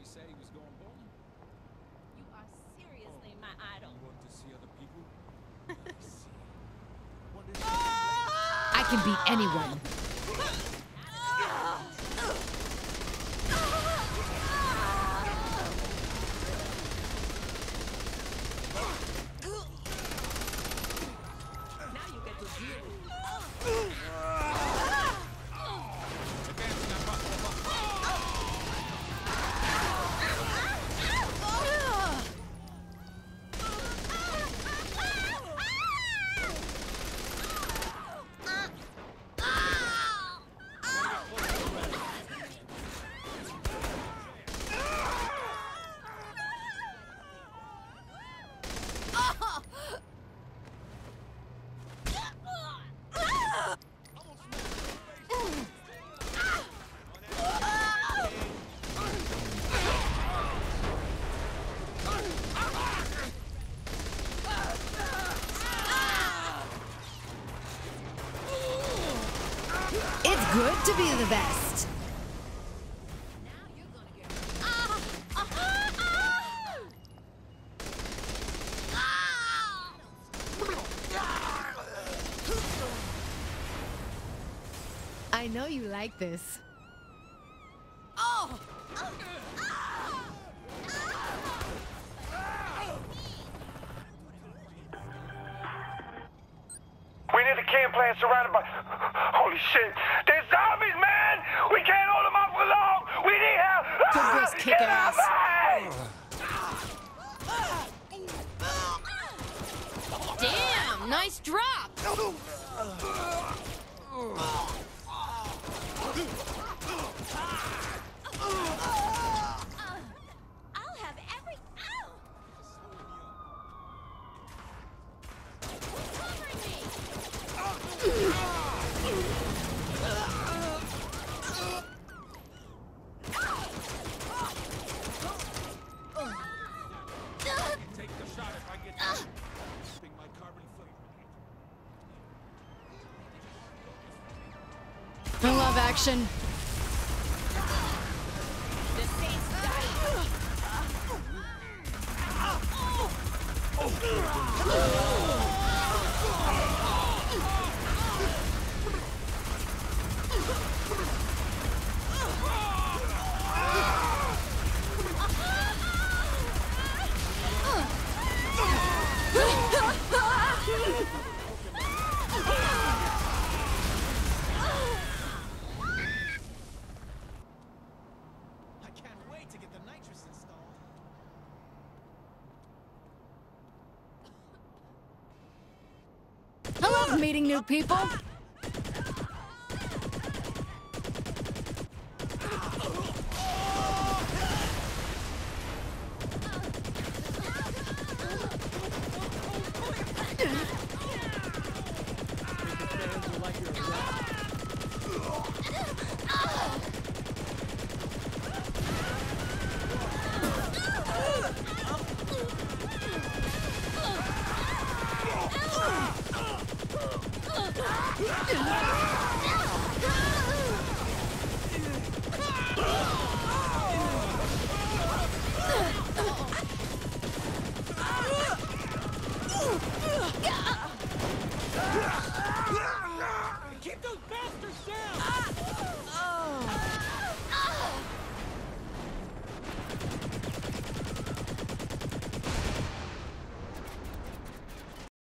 he say he was going bowling? You are seriously my idol. You want to see other people? I can beat anyone. Now you get to deal with me. It's good to be the best. I know you like this. We need a camp plan surrounded by... Holy shit! There's zombies, man! We can't hold them off for long! We need help! Good girls kick Get ass. off me! Damn, nice drop. I'll have every. Ow! Cover me! Take the shot if I get that. My carbon footprint. I love action. The saints I can't wait to get the nitrous installed. I love meeting new people.